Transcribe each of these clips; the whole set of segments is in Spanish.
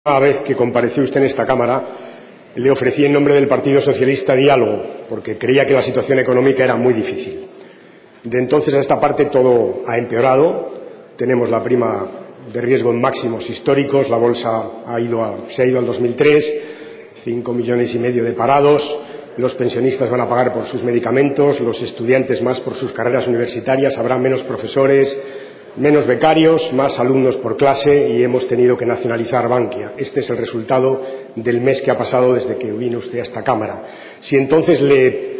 La vez que compareció usted en esta Cámara, le ofrecí en nombre del Partido Socialista diálogo, porque creía que la situación económica era muy difícil. De entonces a esta parte todo ha empeorado. Tenemos la prima de riesgo en máximos históricos, la bolsa se ha ido al 2003, 5,5 millones de parados, los pensionistas van a pagar por sus medicamentos, los estudiantes más por sus carreras universitarias, habrá menos profesores, menos becarios, más alumnos por clase y hemos tenido que nacionalizar Bankia. Este es el resultado del mes que ha pasado desde que vino usted a esta Cámara. Si entonces le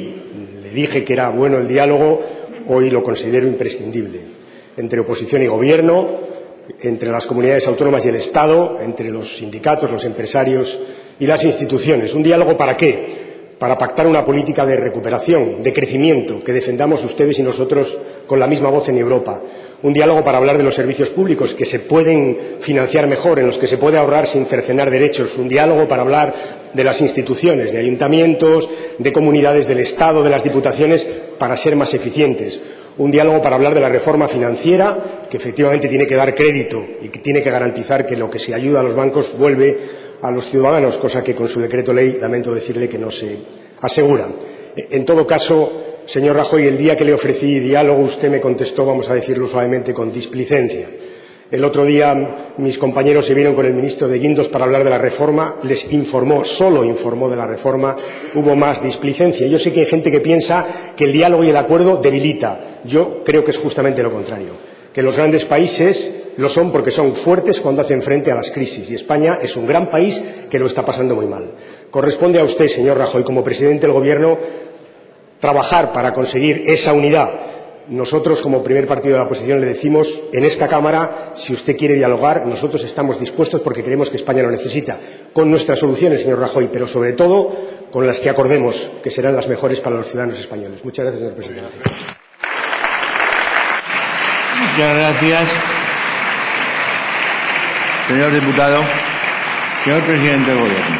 dije que era bueno el diálogo, hoy lo considero imprescindible. Entre oposición y gobierno, entre las comunidades autónomas y el Estado, entre los sindicatos, los empresarios y las instituciones. ¿Un diálogo para qué? Para pactar una política de recuperación, de crecimiento, que defendamos ustedes y nosotros con la misma voz en Europa. Un diálogo para hablar de los servicios públicos que se pueden financiar mejor, en los que se puede ahorrar sin cercenar derechos. Un diálogo para hablar de las instituciones, de ayuntamientos, de comunidades del Estado, de las diputaciones, para ser más eficientes. Un diálogo para hablar de la reforma financiera, que efectivamente tiene que dar crédito y que tiene que garantizar que lo que se ayuda a los bancos vuelve a los ciudadanos, cosa que con su decreto ley lamento decirle que no se asegura. En todo caso, señor Rajoy, el día que le ofrecí diálogo usted me contestó, vamos a decirlo suavemente, con displicencia. El otro día mis compañeros se vieron con el ministro de Guindos para hablar de la reforma, les informó, solo informó de la reforma, hubo más displicencia. Yo sé que hay gente que piensa que el diálogo y el acuerdo debilita. Yo creo que es justamente lo contrario, que los grandes países lo son porque son fuertes cuando hacen frente a las crisis y España es un gran país que lo está pasando muy mal. Corresponde a usted, señor Rajoy, como presidente del Gobierno, trabajar para conseguir esa unidad. Nosotros, como primer partido de la oposición, le decimos en esta Cámara, si usted quiere dialogar, nosotros estamos dispuestos porque creemos que España lo necesita, con nuestras soluciones, señor Rajoy, pero sobre todo con las que acordemos, que serán las mejores para los ciudadanos españoles. Muchas gracias, señor presidente. Muchas gracias. Señor diputado, señor presidente del Gobierno.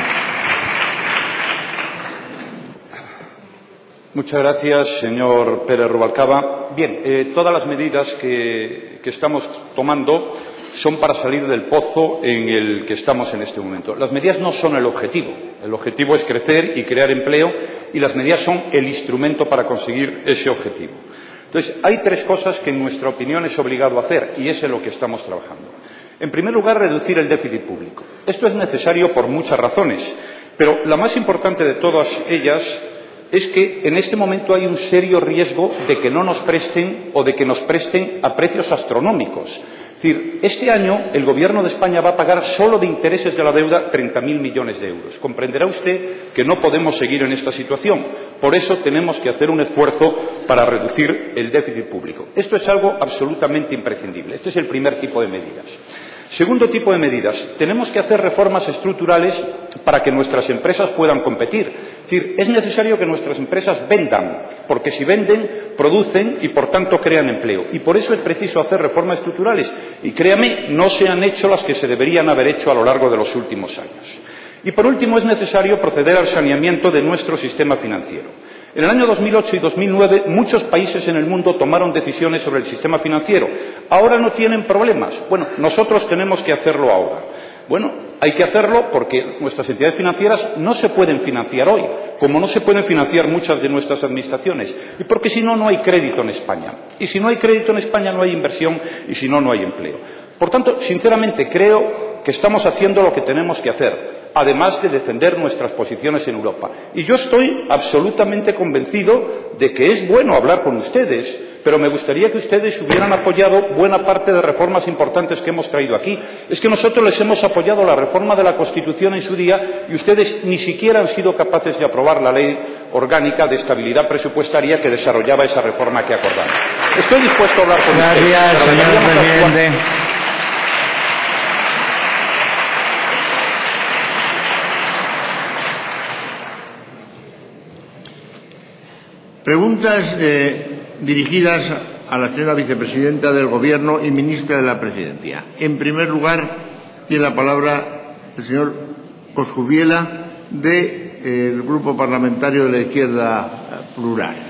Muchas gracias, señor Pérez Rubalcaba. Bien, todas las medidas que estamos tomando son para salir del pozo en el que estamos en este momento. Las medidas no son el objetivo. El objetivo es crecer y crear empleo y las medidas son el instrumento para conseguir ese objetivo. Entonces, hay tres cosas que en nuestra opinión es obligado hacer y es en lo que estamos trabajando. En primer lugar, reducir el déficit público. Esto es necesario por muchas razones, pero la más importante de todas ellas es que en este momento hay un serio riesgo de que no nos presten o de que nos presten a precios astronómicos. Es decir, este año el Gobierno de España va a pagar solo de intereses de la deuda 30.000 millones de euros. Comprenderá usted que no podemos seguir en esta situación. Por eso tenemos que hacer un esfuerzo para reducir el déficit público. Esto es algo absolutamente imprescindible. Este es el primer tipo de medidas. Segundo tipo de medidas, tenemos que hacer reformas estructurales para que nuestras empresas puedan competir. Es decir, es necesario que nuestras empresas vendan, porque si venden, producen y, por tanto, crean empleo. Y por eso es preciso hacer reformas estructurales. Y créame, no se han hecho las que se deberían haber hecho a lo largo de los últimos años. Y, por último, es necesario proceder al saneamiento de nuestro sistema financiero. En el año 2008 y 2009 muchos países en el mundo tomaron decisiones sobre el sistema financiero. Ahora no tienen problemas. Bueno, nosotros tenemos que hacerlo ahora. Bueno, hay que hacerlo porque nuestras entidades financieras no se pueden financiar hoy, como no se pueden financiar muchas de nuestras administraciones, y porque si no, no hay crédito en España. Y si no hay crédito en España, no hay inversión, y si no, no hay empleo. Por tanto, sinceramente, creo que estamos haciendo lo que tenemos que hacer, además de defender nuestras posiciones en Europa. Y yo estoy absolutamente convencido de que es bueno hablar con ustedes, pero me gustaría que ustedes hubieran apoyado buena parte de reformas importantes que hemos traído aquí. Es que nosotros les hemos apoyado la reforma de la Constitución en su día y ustedes ni siquiera han sido capaces de aprobar la Ley Orgánica de Estabilidad Presupuestaria que desarrollaba esa reforma que acordamos. Estoy dispuesto a hablar con ustedes. Gracias, señor presidente. Preguntas dirigidas a la señora vicepresidenta del Gobierno y ministra de la Presidencia. En primer lugar, tiene la palabra el señor Coscubiela, del Grupo Parlamentario de la Izquierda Plural.